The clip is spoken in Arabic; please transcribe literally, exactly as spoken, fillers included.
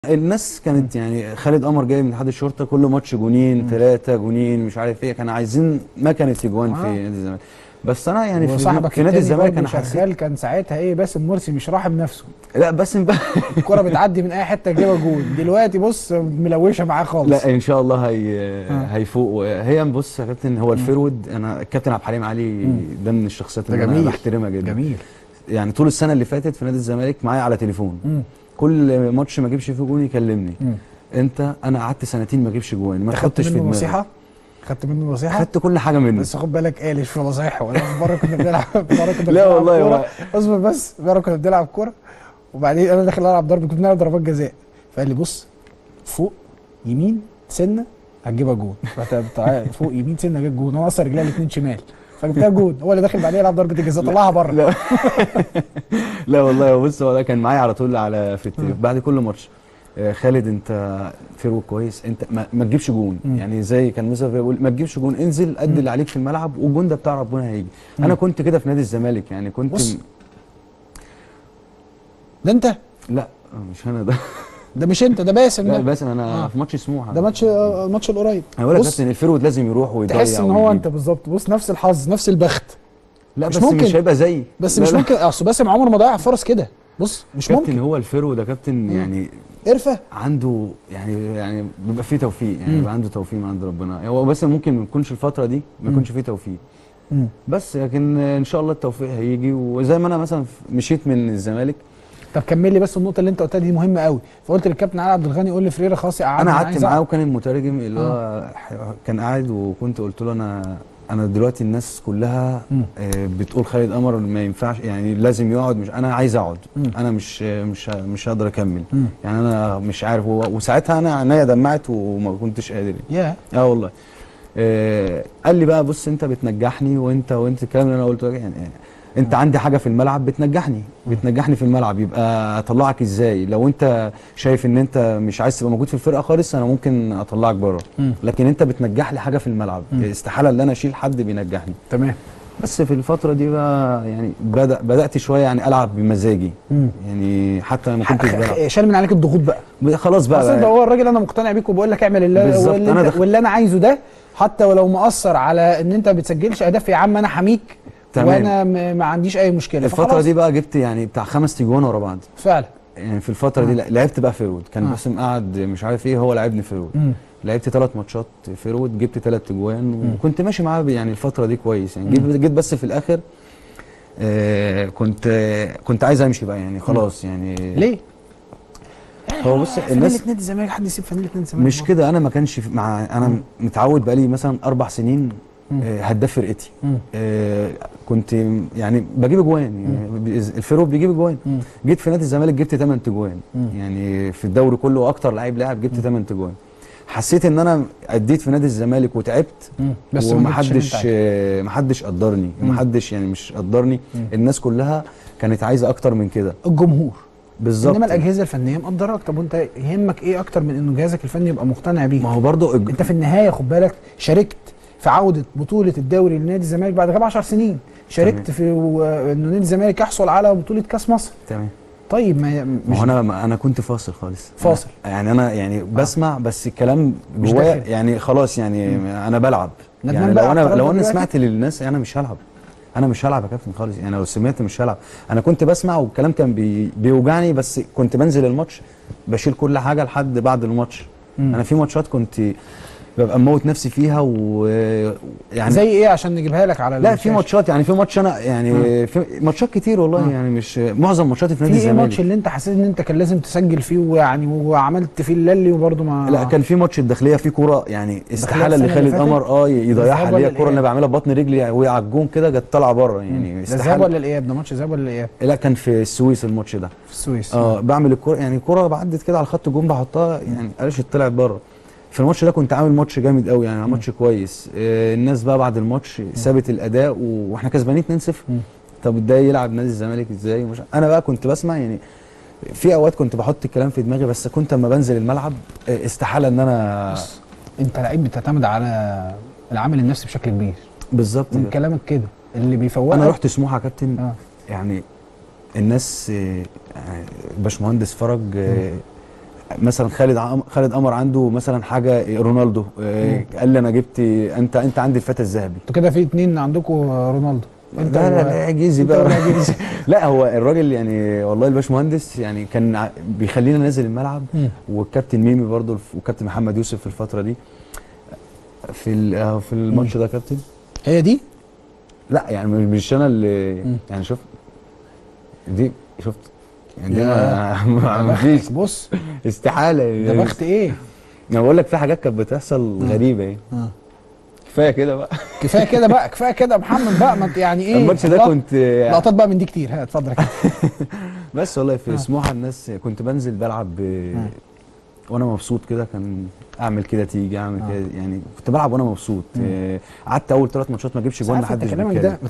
الناس كانت يعني خالد قمر جاي من اتحاد الشرطه، كل ماتش جونين ثلاثه جونين مش عارف ايه، كانوا عايزين مكنه اجوان في آه. نادي الزمالك. بس انا يعني في, وصاحبك في نادي التاني الزمالك برضه انا حسيت شغال كان ساعتها ايه، باسم مرسي مش راحم نفسه. لا باسم بقى الكرة بتعدي من اي حته تجيبها جول، دلوقتي بص ملوشه معاه خالص. لا ان شاء الله هي آه. هيفوق. هي بص يا كابتن، هو الفيرود، انا الكابتن عبد الحليم علي ده من الشخصيات اللي انا بحترمها جدا. جميل. يعني طول السنه اللي فاتت في نادي الزمالك معايا على تليفون، مم. كل ماتش ما اجيبش فيه جون يكلمني. مم. انت انا قعدت سنتين ما اجيبش جوان، ما تحطش في دماغك. نصيحه؟ خدت منه نصيحه؟ خدت كل حاجه منه، بس خد بالك قالش في نصايحه. ولا مره كنا بنلعب مره كنا لا بنلعب والله كوره، اصبر بس، مره كنا بنلعب كوره وبعدين انا داخل العب ضرب، كنا بنلعب ضربات جزاء، فقال لي بص فوق يمين سنه هتجيبها جون. تعالى فوق يمين سنه جت جون، هو اصلا رجليها الاثنين شمال فجبتها جون، هو اللي داخل بعدين يلعب ضربه الجزاء طلعها بره. لا لا والله بص، هو ده كان معايا على طول على في التليفون بعد كل ماتش. آه خالد انت فيرو كويس، انت ما, ما تجيبش جون. مم. يعني زي كان مثلا بيقول ما تجيبش جون، انزل قد اللي عليك في الملعب والجون ده بتاع ربنا هيجي. مم. انا كنت كده في نادي الزمالك، يعني كنت بص م... ده انت؟ لا مش انا ده ده مش انت، ده باسم. لا ده باسم انا آه. في ماتش سموحه، ده ماتش آه ماتش القريب. انا بقول لك كابتن الفيرود لازم يروح ويضيع، تحس ان هو انت بالظبط. بص نفس الحظ نفس البخت. لا مش بس ممكن. مش هيبقى زيي، بس لا مش لا. ممكن، اصل باسم عمره ما ضيع فرص كده. بص مش كابتن ممكن. هو الفيرو ده كابتن يعني قرفه عنده، يعني يعني بيبقى فيه توفيق، يعني بيبقى عنده توفيق من عند ربنا. هو بس ممكن ما يكونش الفتره دي ما يكونش فيه توفيق، مم. بس لكن ان شاء الله التوفيق هيجي. وزي ما انا مثلا مشيت من الزمالك. طب كمل لي بس النقطه اللي انت قلتها دي مهمه قوي. فقلت للكابتن علي عبد الغني قول لي فريرة خلاص يقعدني. انا قعدت معاه وكان المترجم اللي هو آه. كان قاعد، وكنت قلت له انا انا دلوقتي الناس كلها آه بتقول خالد قمر ما ينفعش، يعني لازم يقعد، مش انا عايز اقعد. مم. انا مش مش مش هقدر اكمل. مم. يعني انا مش عارف. وساعتها انا عينيا دمعت وما كنتش قادر. يا yeah. اه والله. آه قال لي بقى بص انت بتنجحني، وانت وانت الكلام اللي انا قلته يعني انت عندي حاجه في الملعب بتنجحني بتنجحني في الملعب، يبقى اطلعك ازاي؟ لو انت شايف ان انت مش عايز تبقى موجود في الفرقه خالص، انا ممكن اطلعك بره، لكن انت بتنجح لي حاجه في الملعب. م. استحاله ان انا اشيل حد بينجحني. تمام. بس في الفتره دي بقى يعني بدا بدات شويه يعني العب بمزاجي. م. يعني حتى ما كنتش بلعب، شال من عليك الضغوط بقى خلاص بقى, بقى. هو الراجل انا مقتنع بيك وبقول لك اعمل اللي, واللي, أنا واللي انا عايزه ده، حتى ولو مأثر على ان انت بتسجلش اهداف، يا عم انا حميك. تمام. وانا ما عنديش اي مشكله. الفتره دي بقى جبت يعني بتاع خمس تجوان ورا بعض فعلا. يعني في الفتره دي لعبت بقى فيرود، كان آه. باسم قاعد مش عارف ايه، هو لعبني فيرود. لعبت ثلاث ماتشات فيرود، جبت ثلاث تجوان، وكنت ماشي معاه يعني الفتره دي كويس. يعني جيت, جيت بس في الاخر آه كنت آه كنت عايز امشي بقى يعني خلاص. يعني ليه؟ هو بص الناس فانيله نادي الزمالك، حد يسيب فانيله نادي الزمالك؟ مش كده، انا ما كانش مع انا مم. متعود بقالي مثلا اربع سنين آه هداف فرقتي. آه كنت يعني بجيب اجوان، يعني الفيرود بيجيب اجوان. جيت في نادي الزمالك جبت ثمانية اجوان، يعني في الدوري كله اكتر لعيب لاعب جبت ثمانية اجوان. حسيت ان انا اديت في نادي الزمالك وتعبت، بس ومحدش آه محدش قدرني، محدش يعني مش قدرني. مم. الناس كلها كانت عايزه اكتر من كده، الجمهور بالظبط. انما الاجهزه الفنيه مقدراك. طب وانت يهمك ايه اكتر من انه جهازك الفني يبقى مقتنع بيك؟ ما هو برضه الج... انت في النهايه خد بالك شاركت في عوده بطوله الدوري لنادي الزمالك بعد غياب عشر سنين، شاركت تمام. في و... انه نادي الزمالك يحصل على بطوله كاس مصر. تمام. طيب ما مش ما انا انا كنت فاصل خالص، فاصل يعني انا يعني بسمع بس الكلام جوايا يعني خلاص يعني م. انا بلعب. يعني لو انا لو انا سمعت للناس انا مش هلعب، انا مش هلعب يا كابتن خالص. يعني لو سمعت مش هلعب. انا كنت بسمع والكلام كان بي بيوجعني، بس كنت بنزل الماتش بشيل كل حاجه لحد بعد الماتش. مم. انا في ماتشات كنت ببقى موت نفسي فيها، ويعني زي ايه عشان نجيبها لك على لا في ماتشات، يعني في ماتش انا يعني مم. في ماتشات كتير والله. مم. يعني مش معظم ماتشاتي في نادي الزمالك. في ماتش اللي انت حسيت ان انت كان لازم تسجل فيه ويعني وعملت فيه اللي وبرده ما لا كان في ماتش الداخليه في كوره يعني استحاله اللي خالد قمر اه يضيعها، اللي هي الكوره اللي انا بعملها ببطن رجلي وهي على الجون كده جت طالعه بره. يعني استحاله. ده ذهاب ولا الاياب؟ ده ماتش ذهاب ولا الاياب؟ لا كان في السويس الماتش ده، في السويس. اه بعمل الكوره يعني الكوره بعدت كده على خط الجون بحطها، يعني قالش طلعت بره. في الماتش ده كنت عامل ماتش جامد قوي، يعني ماتش كويس. آه الناس بقى بعد الماتش سابت الاداء واحنا كسبانين اتنين صفر. طب ده يلعب نادي الزمالك ازاي؟ مش انا بقى كنت بسمع، يعني في اوقات كنت بحط الكلام في دماغي، بس كنت اما بنزل الملعب آه استحاله ان انا بص انت لعيب بتعتمد على العامل النفسي بشكل كبير. بالظبط من كلامك كده اللي بيفوقك. انا رحت سموحه يا كابتن. آه. يعني الناس آه باشمهندس فرج آه مثلا خالد عم... خالد قمر عنده مثلا حاجه رونالدو، آه، قال لي انا جبت، انت انت عندي الفتى الذهبي. انتوا كده في اتنين عندكم رونالدو. انت لا لا لا جيزي بقى. لا هو الراجل يعني والله الباشمهندس يعني كان ع- بيخلينا ننزل الملعب، مم. والكابتن ميمي برضه الف- والكابتن محمد يوسف في الفتره دي في ال- آه، في الماتش ده كابتن. هي دي؟ لا يعني مش انا اللي مم. يعني شوف دي، شفت يعني دي ياه. ما ده ما فيش بختك، بص استحاله. ده بخت ايه؟ انا بقول لك في حاجات كانت بتحصل غريبه يعني. اه كفايه كده بقى. كفايه كده بقى، كفايه كده يا محمد بقى، ما انت يعني ايه الماتش ده الله. كنت لقطات بقى من دي كتير، ها اتفضل يا كابتن. بس والله في آه. سموحه الناس كنت بنزل بلعب ب- آه. وانا مبسوط كده، كان اعمل كده تيجي اعمل آه. كده يعني، كنت بلعب وانا مبسوط. آه، قعدت اول ثلاث ماتشات ما اجيبش بس جوان، عارف انت محدش كلامك بيتكلم. ده